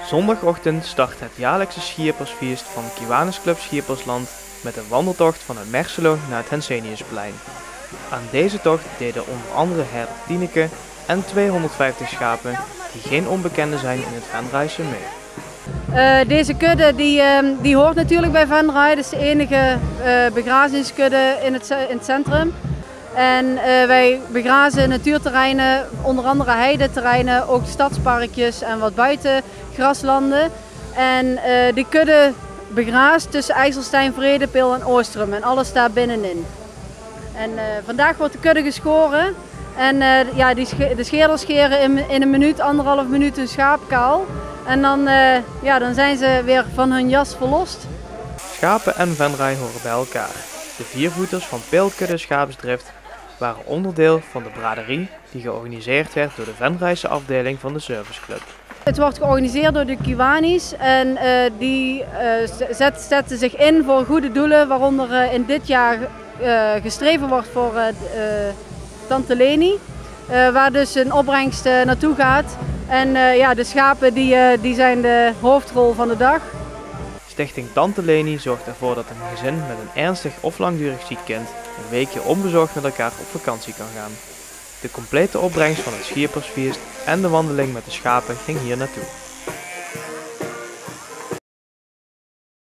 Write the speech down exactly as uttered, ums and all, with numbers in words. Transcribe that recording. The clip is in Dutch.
Zondagochtend start het jaarlijkse schiersfeest van Kiwanis Club Schiersland met een wandeltocht van het Merselo naar het Henseniusplein. Aan deze tocht deden onder andere herder Tineke en tweehonderdvijftig schapen die geen onbekenden zijn in het Venraaise mee. Uh, deze kudde die, uh, die hoort natuurlijk bij Venray. Het is de enige uh, begrazingskudde in het, in het centrum. En uh, wij begrazen natuurterreinen, onder andere heideterreinen, ook stadsparkjes en wat buitengraslanden. En uh, die kudde begraast tussen IJsselstein, Vredepil en Oostrum en alles daar binnenin. En uh, vandaag wordt de kudde geschoren. En uh, ja, die sch de scheerders scheren in, in een minuut, anderhalf minuut een schaap kaal. En dan, uh, ja, dan zijn ze weer van hun jas verlost. Schapen en Venray horen bij elkaar. De viervoeters van Peelkudde Schaapsdrift waren onderdeel van de braderie die georganiseerd werd door de Venraaise afdeling van de serviceclub. Het wordt georganiseerd door de Kiwanis en uh, die uh, zet, zetten zich in voor goede doelen, waaronder uh, in dit jaar uh, gestreven wordt voor uh, uh, Tante Leni, uh, waar dus een opbrengst uh, naartoe gaat. En uh, ja, de schapen die, uh, die zijn de hoofdrol van de dag. Stichting Tante Leni zorgt ervoor dat een gezin met een ernstig of langdurig ziek kind een weekje onbezorgd met elkaar op vakantie kan gaan. De complete opbrengst van het schiersfeest en de wandeling met de schapen ging hier naartoe.